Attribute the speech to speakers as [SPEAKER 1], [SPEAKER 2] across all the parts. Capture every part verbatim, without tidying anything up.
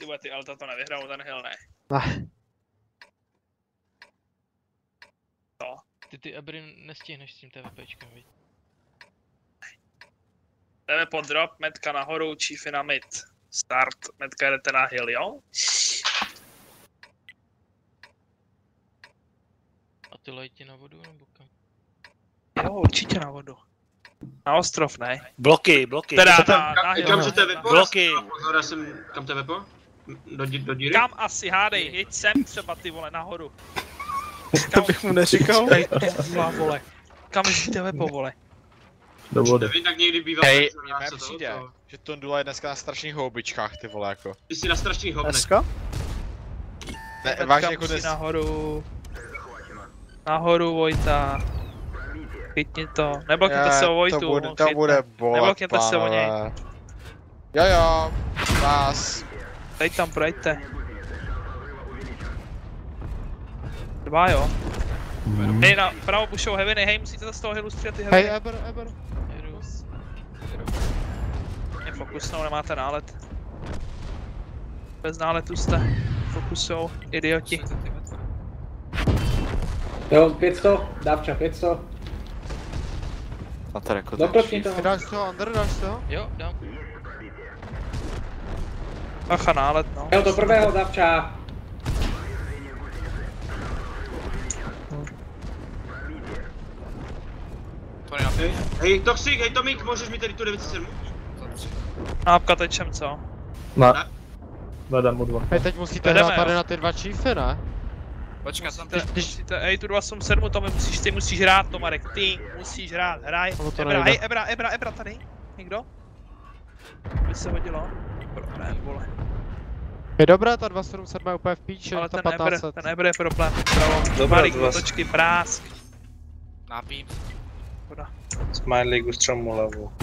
[SPEAKER 1] Ty vole, ty Alta to nevyhrajou, ten Hill ne.
[SPEAKER 2] Ne.
[SPEAKER 1] To.
[SPEAKER 3] Ty ty Ebry nestihneš s tím TVPčkem, viď?
[SPEAKER 1] Jdeme pod drop, metka nahoru, chiefy na mid. Start, metka jdete na Hill, jo?
[SPEAKER 3] A ty lejti na vodu nebo kam?
[SPEAKER 1] Jo, určitě na vodu. Na ostrov, ne?
[SPEAKER 4] Bloky, bloky.
[SPEAKER 1] Teda
[SPEAKER 4] Co
[SPEAKER 1] na, na Hill.
[SPEAKER 5] Kam jste vypo?
[SPEAKER 4] Bloky.
[SPEAKER 5] Já jsem, kam jste vypo? Do, dí, do díry?
[SPEAKER 1] Kam asi, hádej, jeď sem třeba ty vole, nahoru.
[SPEAKER 2] To bych mu neříkal.
[SPEAKER 1] Tady, tady, vole. Kam jdete vepo, vole?
[SPEAKER 2] Do vody.
[SPEAKER 5] Nevím, tak někdy bývá.
[SPEAKER 6] Hej, mně přijde, že Tondula je dneska na strašných houbičkách, ty vole, jako.
[SPEAKER 5] Ty jsi na strašných hovnech.
[SPEAKER 2] Dneska?
[SPEAKER 6] Ne, vážně jako
[SPEAKER 1] musí
[SPEAKER 6] dnes...
[SPEAKER 1] nahoru. Nahoru, Vojta. Chytni to. Neblokněte se o Vojtu.
[SPEAKER 6] To bude, to
[SPEAKER 1] chytne.
[SPEAKER 6] bude bolet,
[SPEAKER 1] Neblokněte se o něj.
[SPEAKER 6] pánové. Jo jo, vás.
[SPEAKER 1] Teď tam projďte. Dva jo.
[SPEAKER 2] Mm.
[SPEAKER 1] Hej, na pravo pušou heavy, hej, musíte to z toho hillu střílet ty heavy.
[SPEAKER 2] Hej, Eber, Eber.
[SPEAKER 1] Jedu. Mě fokusnou, nemáte nálet. Bez náletu jste. Fokusou, idioti.
[SPEAKER 7] Jo, pět set, dávča, pět set.
[SPEAKER 6] A to jako
[SPEAKER 7] Doklopni to.
[SPEAKER 2] Dáš toho, Under, dáš toho?
[SPEAKER 3] Jo, dám.
[SPEAKER 1] Bacha, nálet, no.
[SPEAKER 7] Jo, do prvého dávča.
[SPEAKER 5] Hej, hej, Toxic, hej Tomík, můžeš mi tady tu devět set sedm?
[SPEAKER 1] Nápka tečem, co?
[SPEAKER 2] Ne. Vedem mu dva. Hej, teď musíte
[SPEAKER 1] Vedeme,
[SPEAKER 2] hrát tady
[SPEAKER 1] jo.
[SPEAKER 2] na ty dva chiefy, ne?
[SPEAKER 1] Počkat, musíte, musíte, hej, tu dva osm sedm, to mi musíš, ty musíš hrát, to Marek, ty musíš hrát, hraj.
[SPEAKER 2] Ono to
[SPEAKER 1] Ebra,
[SPEAKER 2] nejde.
[SPEAKER 1] hej, Ebra, Ebra, Ebra, tady. Někdo? By se hodilo. Problém, vole.
[SPEAKER 2] Je dobré, ta dva sedm sedm je úplně v píči,
[SPEAKER 1] Ale
[SPEAKER 2] ta
[SPEAKER 1] ten Ebra,
[SPEAKER 2] patnáct set.
[SPEAKER 1] ten Ebra je problém. Pravo,
[SPEAKER 4] Dobrá,
[SPEAKER 1] Marek,
[SPEAKER 4] dva.
[SPEAKER 1] otočky, prásk.
[SPEAKER 3] Nápím.
[SPEAKER 1] Voda.
[SPEAKER 4] Smiley, gustřemu levu.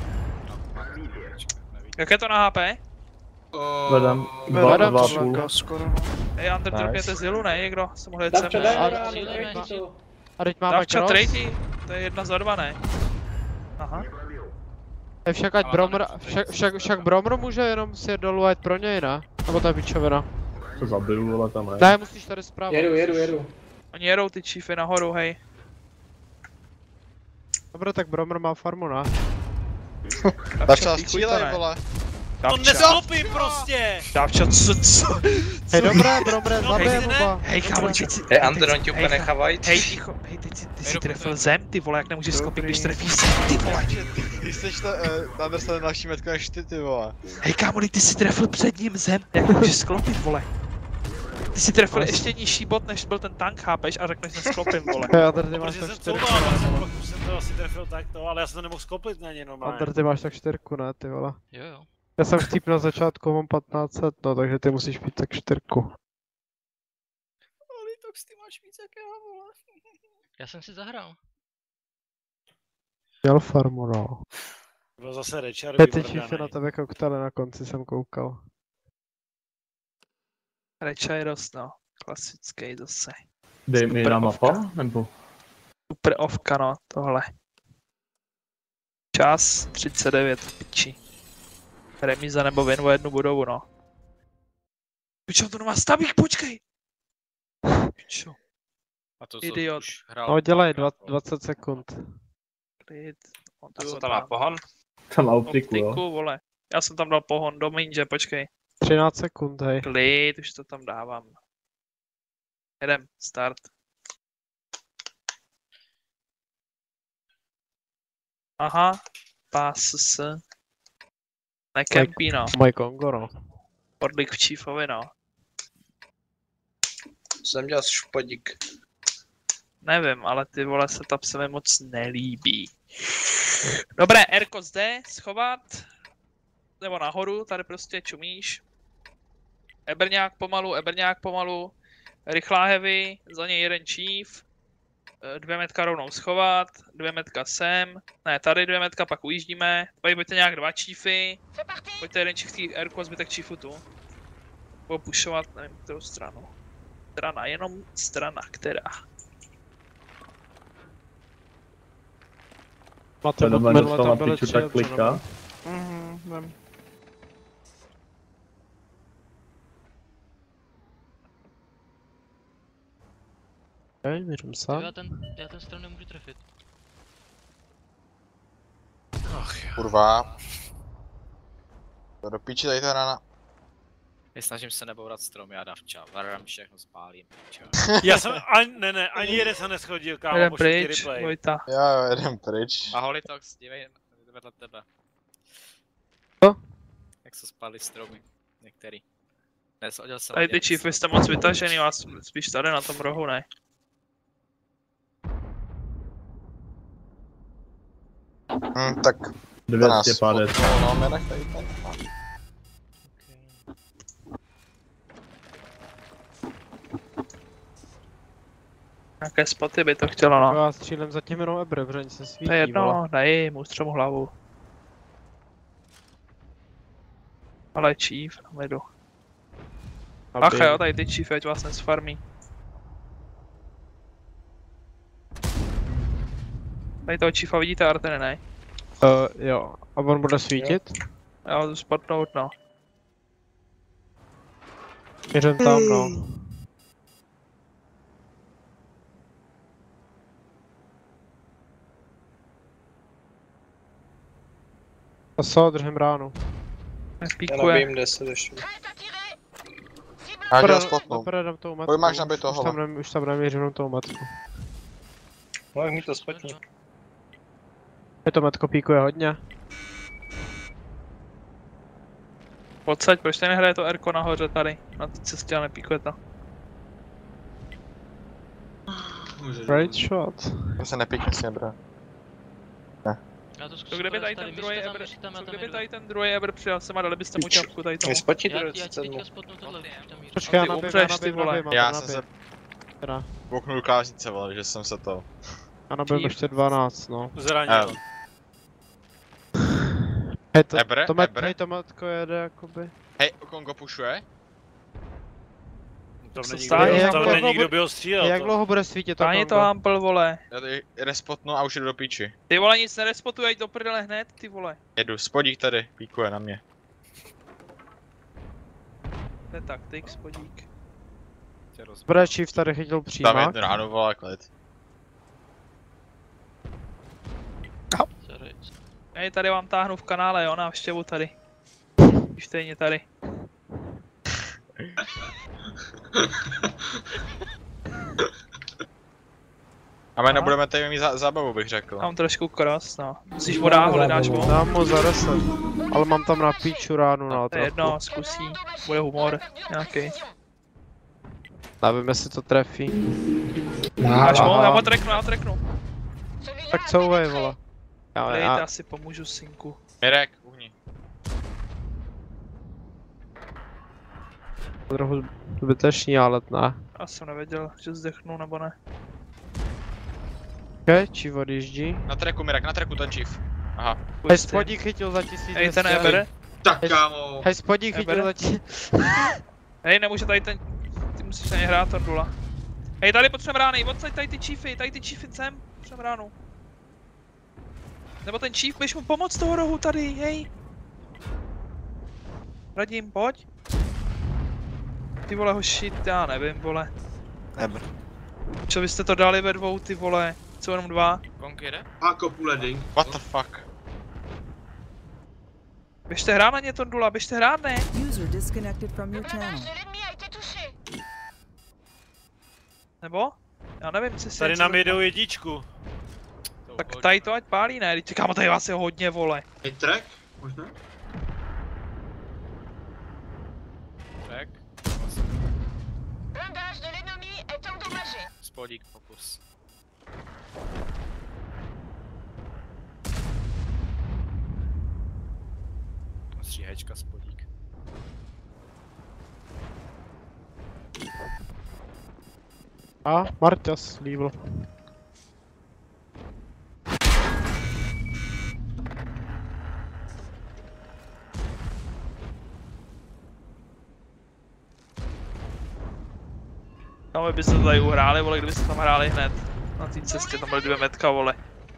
[SPEAKER 1] Jak je to na H P?
[SPEAKER 2] Vedem.
[SPEAKER 7] Vedem,
[SPEAKER 2] Dva,
[SPEAKER 7] dva
[SPEAKER 2] dva,
[SPEAKER 7] skoro.
[SPEAKER 1] Hej, Under,
[SPEAKER 2] Nice.
[SPEAKER 1] dropněte z hillu, ne? Někdo? Se mohl jet sem,
[SPEAKER 7] Dávča,
[SPEAKER 1] ne?
[SPEAKER 7] daj
[SPEAKER 3] A-
[SPEAKER 7] na
[SPEAKER 3] cílíme,
[SPEAKER 7] ráno,
[SPEAKER 3] že-
[SPEAKER 2] A teď máme
[SPEAKER 1] Davča,
[SPEAKER 2] cross.
[SPEAKER 1] trejti, to je jedna za dva, ne? Aha.
[SPEAKER 2] Hej, však ať Bromr, však, však, však Bromr může jenom si jet dolů a jet pro něj, ne? Nebo to je pičovina.
[SPEAKER 8] To zabiju, ale tam ne.
[SPEAKER 2] Ne, musíš tady zprava.
[SPEAKER 7] Jedu, jedu, jedu.
[SPEAKER 1] Oni jedou ty chiefy nahoru, hej.
[SPEAKER 2] Dobré, tak Bromr má farmu, ne?
[SPEAKER 6] Davča,
[SPEAKER 1] píkuj to,
[SPEAKER 6] střílej,
[SPEAKER 1] ne?
[SPEAKER 6] vole.
[SPEAKER 4] To
[SPEAKER 1] Davča,
[SPEAKER 4] nesklopím prostě!
[SPEAKER 1] Davča, co, co?
[SPEAKER 2] Hej, dobré, Bromr,
[SPEAKER 4] No,
[SPEAKER 2] zabijem
[SPEAKER 4] hej, ne.
[SPEAKER 2] oba.
[SPEAKER 1] Hej, kámo, teď si...
[SPEAKER 4] Hej, Ander,
[SPEAKER 1] teď
[SPEAKER 4] on
[SPEAKER 1] si-
[SPEAKER 4] tě úplně
[SPEAKER 1] hej,
[SPEAKER 4] nechávají.
[SPEAKER 1] Hej, ticho, hej, teď si, ty si
[SPEAKER 3] Hej,
[SPEAKER 1] trefil
[SPEAKER 3] dobrý.
[SPEAKER 1] zem, ty vole, jak nemůžeš skopit, když trefíš zem, ty vole.
[SPEAKER 6] Ty jsi to, uh, Anderson další metko než ty, ty vole.
[SPEAKER 1] Hej, kámo, teď ty si trefil před ním zem, jak nemůžeš sklopit, vole. Ty si trefil ještě nižší bod, než byl ten tank, chápeš, a řekneš nesklopím, vole.
[SPEAKER 2] Hej, Ander, ty máš
[SPEAKER 4] Protože
[SPEAKER 2] tak
[SPEAKER 4] jsem
[SPEAKER 2] čtyřku.
[SPEAKER 4] couval, já jsem, už jsem to asi trefil takto, ale já jsem to nemohl sklopit na ně normálně.
[SPEAKER 2] Ander, ty máš tak čtyřku, ne, ty vole.
[SPEAKER 3] Jo, jo.
[SPEAKER 2] Já jsem vtip na začátku, mám patnáct set, no, takže ty musíš mít tak čtyřku.
[SPEAKER 1] Ale to ty máš víc jak já, vole.
[SPEAKER 3] Já jsem si zahrál.
[SPEAKER 2] Měl farmu, no.
[SPEAKER 4] Byl zase Richard
[SPEAKER 2] Hej, ty chiefy na tebe koukali na konci, jsem koukal.
[SPEAKER 1] Recha je dost, no. Klasický zase.
[SPEAKER 8] Dej mi
[SPEAKER 1] Super
[SPEAKER 8] na
[SPEAKER 1] ovka.
[SPEAKER 8] mapa, nebo?
[SPEAKER 1] Super ovka, no, tohle. Čas třicet devět, piči. Remíza nebo win o jednu budovu, no. Pičo, to nemá stavík, počkej! Pičo,
[SPEAKER 4] A to co,
[SPEAKER 1] idiot.
[SPEAKER 4] už hrál
[SPEAKER 2] No, dělej
[SPEAKER 4] dvakrát,
[SPEAKER 2] dvacet sekund.
[SPEAKER 1] klid. On
[SPEAKER 4] A
[SPEAKER 1] tu
[SPEAKER 4] co tam má pohon?
[SPEAKER 8] Tam má optiku,
[SPEAKER 1] Optiku,
[SPEAKER 8] jo.
[SPEAKER 1] vole. Já jsem tam dal pohon do minže, počkej.
[SPEAKER 2] třináct sekund, hej.
[SPEAKER 1] Klid, už to tam dávám. Jedem, start. Aha, pás s. Nekempí, no.
[SPEAKER 2] Můj Kongo, no.
[SPEAKER 1] Podlik v Chiefovi, no.
[SPEAKER 4] Jsem dělal špadík.
[SPEAKER 1] Nevím, ale ty vole setup se mi moc nelíbí. Dobré, Erko zde, schovat. Nebo nahoru, tady prostě čumíš. Eberňák pomalu, Eberňák pomalu. Rychlá heavy, za něj jeden chief. Dvě metka rovnou schovat, dvě metka sem. Ne, tady dvě metka, pak ujíždíme. Tady pojďte nějak dva chiefy. Pojďte jeden chief tý Erko a zbytek chiefu tu. Budou pushovat, nevím, kterou stranu. Strana, jenom strana, která.
[SPEAKER 2] Máte
[SPEAKER 8] Ten
[SPEAKER 2] od
[SPEAKER 8] man
[SPEAKER 2] minule
[SPEAKER 8] dostal
[SPEAKER 2] tam
[SPEAKER 8] na
[SPEAKER 2] byly
[SPEAKER 8] piču,
[SPEAKER 2] tři,
[SPEAKER 8] tak
[SPEAKER 2] co
[SPEAKER 8] kliká.
[SPEAKER 2] Mhm, vím. Hej, mířím
[SPEAKER 3] Jo,
[SPEAKER 2] sám.
[SPEAKER 3] já ten, já ten strom nemůžu trefit.
[SPEAKER 4] Ach jo.
[SPEAKER 6] Kurva. To do píči tady ta rána.
[SPEAKER 9] Snažím se nebourat strom, já dávča, varám všechno spálím. Čau.
[SPEAKER 4] Já jsem, ani, ne, ne, ani jeden se neschodil, kámo,
[SPEAKER 1] Jeden
[SPEAKER 4] pošli ti
[SPEAKER 1] pryč,
[SPEAKER 4] replay.
[SPEAKER 1] Vojta.
[SPEAKER 6] Jo, jo, jedem pryč.
[SPEAKER 9] A Holitox, dívej vedle tebe.
[SPEAKER 2] Co?
[SPEAKER 9] Jak se spálí stromy, některý. Neshodil jsem
[SPEAKER 1] Tady
[SPEAKER 9] ani
[SPEAKER 1] ty chief,
[SPEAKER 9] jeden
[SPEAKER 1] vy jste moc vytažený, vás spíš tady na tom rohu, ne?
[SPEAKER 6] Hm, tak to
[SPEAKER 8] dvě
[SPEAKER 6] nás
[SPEAKER 8] stě padesát.
[SPEAKER 6] potnul, no, my nech tady ten.
[SPEAKER 1] Nějaké spoty by to chtělo, no.
[SPEAKER 2] Já střílem zatím jenom Ebr, protože se svítí,
[SPEAKER 1] To je jedno,
[SPEAKER 2] vole.
[SPEAKER 1] dej mu střemu hlavu. Ale chief, tam jdu. Ach
[SPEAKER 2] Aby-
[SPEAKER 1] jo, tady ty chief, ať vás nesfarmí. Tady toho chiefa vidíte, Artene, ne?
[SPEAKER 2] Uh, jo, a on bude svítit?
[SPEAKER 1] Já jdu spotnout, no.
[SPEAKER 2] Mířím tam, no. A co, držím ránu.
[SPEAKER 1] Nepíkuje.
[SPEAKER 10] deset ještě.
[SPEAKER 6] Já tě ho
[SPEAKER 2] Dobré,
[SPEAKER 6] spotnu.
[SPEAKER 2] dobré, dám tou matku.
[SPEAKER 6] Pojď, máš nabit toho,
[SPEAKER 2] Už tam, nem, už tam nemířím jenom tou matku.
[SPEAKER 10] No jak mi to spotní.
[SPEAKER 2] Je to matko píkuje hodně.
[SPEAKER 1] Odsaď, proč tady nehraje to Erko nahoře tady? Na té cestě a nepíkuje to.
[SPEAKER 2] Right shot.
[SPEAKER 6] To se nepíkne s nebra.
[SPEAKER 3] Já to
[SPEAKER 1] To
[SPEAKER 3] zkusím
[SPEAKER 1] kdyby
[SPEAKER 3] tady,
[SPEAKER 1] tady ten
[SPEAKER 3] tady,
[SPEAKER 1] druhý
[SPEAKER 3] běžte tam,
[SPEAKER 1] Ebr,
[SPEAKER 3] běžte tam, já
[SPEAKER 1] co
[SPEAKER 3] tam
[SPEAKER 1] kdyby
[SPEAKER 3] jedu.
[SPEAKER 1] tady ten druhý Ebr přijel sem a dali byste mu čapku tady tomu.
[SPEAKER 10] Mi spotí
[SPEAKER 3] Já,
[SPEAKER 10] do
[SPEAKER 3] já ti
[SPEAKER 10] třicet sedm.
[SPEAKER 3] teďka spotnu tohle, už tam mířím.
[SPEAKER 2] Počkej, já
[SPEAKER 1] ty
[SPEAKER 2] nabím,
[SPEAKER 1] umřeš,
[SPEAKER 2] já
[SPEAKER 1] ty
[SPEAKER 2] nabím,
[SPEAKER 1] vole.
[SPEAKER 2] nabím,
[SPEAKER 6] Já
[SPEAKER 2] nabím.
[SPEAKER 6] jsem se
[SPEAKER 2] Teda,
[SPEAKER 6] boknul káznice, vole, že jsem se to...
[SPEAKER 2] já nabím ještě dvanáct, no.
[SPEAKER 4] Zranil.
[SPEAKER 2] Hej, to,
[SPEAKER 6] Ebr,
[SPEAKER 2] to, mat,
[SPEAKER 6] Ebr.
[SPEAKER 2] hej, to matko jede jakoby.
[SPEAKER 6] Hej, Kongo pušuje?
[SPEAKER 4] Tam
[SPEAKER 1] se
[SPEAKER 4] není
[SPEAKER 1] stále
[SPEAKER 4] kdo,
[SPEAKER 2] jak
[SPEAKER 4] tam
[SPEAKER 2] dlouho
[SPEAKER 4] není kdo
[SPEAKER 2] bude-
[SPEAKER 4] by ho střílel.
[SPEAKER 2] Hej, jak
[SPEAKER 4] to.
[SPEAKER 2] dlouho bude svítit to
[SPEAKER 1] Táni to
[SPEAKER 2] Kongo?
[SPEAKER 1] hampl, vole.
[SPEAKER 6] Já tady respotnu a už jdu do píči.
[SPEAKER 1] Ty vole, nic nerespotuj, ať do prdele hned, ty vole.
[SPEAKER 6] Jedu, spodík tady, píkuje na mě.
[SPEAKER 1] To je taktik, spodík.
[SPEAKER 2] Dobré, Chief tady chytil
[SPEAKER 6] Tam
[SPEAKER 2] přímák.
[SPEAKER 6] jednu ránu, vole, klid.
[SPEAKER 3] Sorry.
[SPEAKER 1] Hej, tady vám táhnu v kanále, jo, návštěvu tady. Stejně tady.
[SPEAKER 6] A my nebudeme tady mít zá zábavu, bych řekl.
[SPEAKER 1] Mám trošku cross, no. Musíš mu dát, hole, dáš mu.
[SPEAKER 2] Dám mu za deset. Ale mám tam na píču ránu na
[SPEAKER 1] To je jedno,
[SPEAKER 2] trochu.
[SPEAKER 1] zkusí. Bude humor. Nějaký.
[SPEAKER 2] Nevím, jestli to trefí.
[SPEAKER 1] Dáš mu, já mu treknu, já ho treknu.
[SPEAKER 2] Tak co uvej, vole. Já,
[SPEAKER 1] Dejte,
[SPEAKER 2] já,
[SPEAKER 1] asi pomůžu synku.
[SPEAKER 6] Mirek, uhni.
[SPEAKER 2] trochu zbytečný, ale ne.
[SPEAKER 1] Já jsem nevěděl, že zdechnu nebo ne.
[SPEAKER 2] Ok, Chief odjíždí.
[SPEAKER 6] Na treku, Mirek, na treku ten chief. Aha.
[SPEAKER 2] Hej, spodík chytil za tisíc.
[SPEAKER 1] Hej, ten Eber.
[SPEAKER 5] Tak kámo.
[SPEAKER 2] Hej, spodík chytil
[SPEAKER 1] Eber.
[SPEAKER 2] za tisíc.
[SPEAKER 1] Hej, nemůže tady ten... Ty musíš na ně hrát, Tordula. Hej, tady potřebujeme rány, odsaď tady ty chiefy, tady ty chiefy sem. Potřebujeme ránu. Nebo ten chief, běž mu pomoct toho rohu tady, hej. Radim, pojď. Ty vole hoši, já nevím, vole.
[SPEAKER 6] Eber.
[SPEAKER 1] Co vy jste to dali ve dvou, ty vole? Co jenom dva?
[SPEAKER 9] Konk jede?
[SPEAKER 5] A kopu leding.
[SPEAKER 6] What the fuck?
[SPEAKER 1] Běžte hrát na ně, Tordula, běžte hrát, ne?
[SPEAKER 11] User disconnected from your channel.
[SPEAKER 1] Nebo? Já nevím, co si...
[SPEAKER 4] Tady nám jedou jedničku.
[SPEAKER 1] Tak tady to ať pálí, ne? Teď kámo, tady vás je hodně, vole.
[SPEAKER 5] Je track? Možná?
[SPEAKER 9] Tak. Spodík, fokus. Stříhačka, spodík.
[SPEAKER 2] A, Marťas, líbil.
[SPEAKER 1] No, my byste to tady uhráli, vole, kdybyste tam hráli hned. Na té cestě, tam byly dvě metka, vole.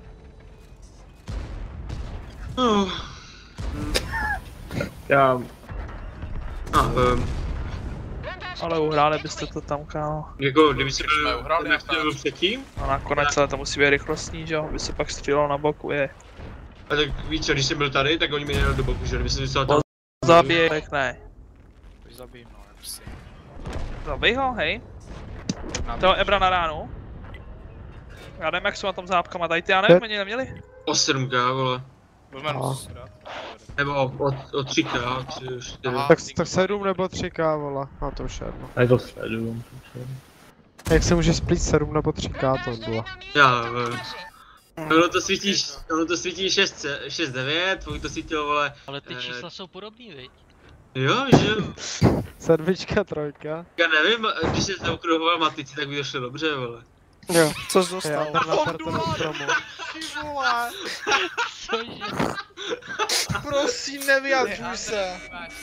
[SPEAKER 5] Oh.
[SPEAKER 8] Já...
[SPEAKER 5] A, um,
[SPEAKER 1] Ale uhráli byste to tam, kámo.
[SPEAKER 5] Jako, kdyby se
[SPEAKER 6] jsme
[SPEAKER 5] byl,
[SPEAKER 6] uhrali,
[SPEAKER 5] kdyby byl předtím,
[SPEAKER 1] A nakonec celé to musí být rychlostní, že jo? By se pak střílelo na boku, je.
[SPEAKER 5] a tak víš co, když jsem byl tady, tak oni mi nejeli do boku, že kdyby jsem zůstal tam.
[SPEAKER 1] Zabij, tak ne.
[SPEAKER 9] Už zabijím, no, jak si.
[SPEAKER 1] Zabij ho, hej. Toho Ebra na ránu. Já nevím, jak jsou na tom zápkama, tady ty, já nevím, ani neměli.
[SPEAKER 5] O sedm ká, vole.
[SPEAKER 6] Budeme
[SPEAKER 2] No.
[SPEAKER 5] Nebo o, o, o tři ká, tři, čtyři.
[SPEAKER 6] Aha.
[SPEAKER 2] Tak, tak sedm nebo tři ká, vole. A to už je jedno.
[SPEAKER 8] A je to sedm.
[SPEAKER 2] Jak se může splít sedm nebo tři ká, to bylo.
[SPEAKER 5] Já, vole. Ono to svítí, ono to svítí šest devět, tvoj to svítilo, vole.
[SPEAKER 3] Ale ty
[SPEAKER 5] eh,
[SPEAKER 3] čísla jsou podobný, viď?
[SPEAKER 5] Jo, že jo.
[SPEAKER 2] Sedmička, trojka.
[SPEAKER 5] Já nevím, když se zaokrouhoval matici, tak by to šlo dobře, vole.
[SPEAKER 10] Jo, co jsi
[SPEAKER 2] Já
[SPEAKER 10] dostal?
[SPEAKER 2] tam na parteru stromu.
[SPEAKER 6] Ty vole,
[SPEAKER 3] Cože?
[SPEAKER 6] prosím nevyjadřuj se.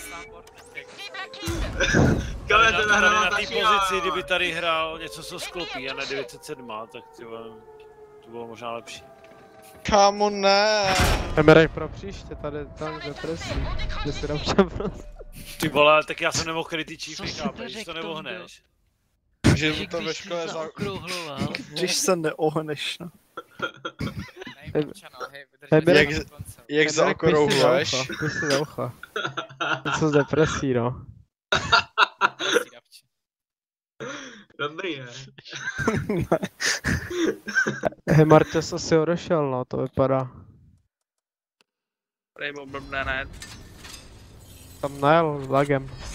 [SPEAKER 5] Kale,
[SPEAKER 4] Tady
[SPEAKER 5] ten
[SPEAKER 4] na, tady
[SPEAKER 5] nahrává
[SPEAKER 4] na té
[SPEAKER 5] taky,
[SPEAKER 4] pozici,
[SPEAKER 5] a-
[SPEAKER 4] kdyby tady hrál něco, co sklopí a ne devět set sedm, tak ty vole, to bylo možná lepší.
[SPEAKER 6] Kámo, ne.
[SPEAKER 2] Emerek pro příště, tady tam depresí. Kde si dám prostě.
[SPEAKER 4] Ty vole, tak já jsem nemohl kryt ty
[SPEAKER 3] Co
[SPEAKER 4] čífy,
[SPEAKER 3] jsi
[SPEAKER 4] chápeš,
[SPEAKER 3] to
[SPEAKER 4] když to
[SPEAKER 3] řekl,
[SPEAKER 4] neohneš.
[SPEAKER 6] Že
[SPEAKER 3] Že
[SPEAKER 6] mu to ve
[SPEAKER 3] když
[SPEAKER 6] škole
[SPEAKER 3] jsi
[SPEAKER 6] za...
[SPEAKER 3] zaokrouhloval,
[SPEAKER 10] Když se neohneš, no.
[SPEAKER 2] Emerek,
[SPEAKER 6] Jak, jak zaokrouhluješ?
[SPEAKER 2] Píš si do ucha. Co z depresí, no.
[SPEAKER 5] Dobrý, ne?
[SPEAKER 2] Hej, Marťas asi odešel, no, to vypadá.
[SPEAKER 1] Rainbow blbne, ne.
[SPEAKER 2] Tam najel s lagem.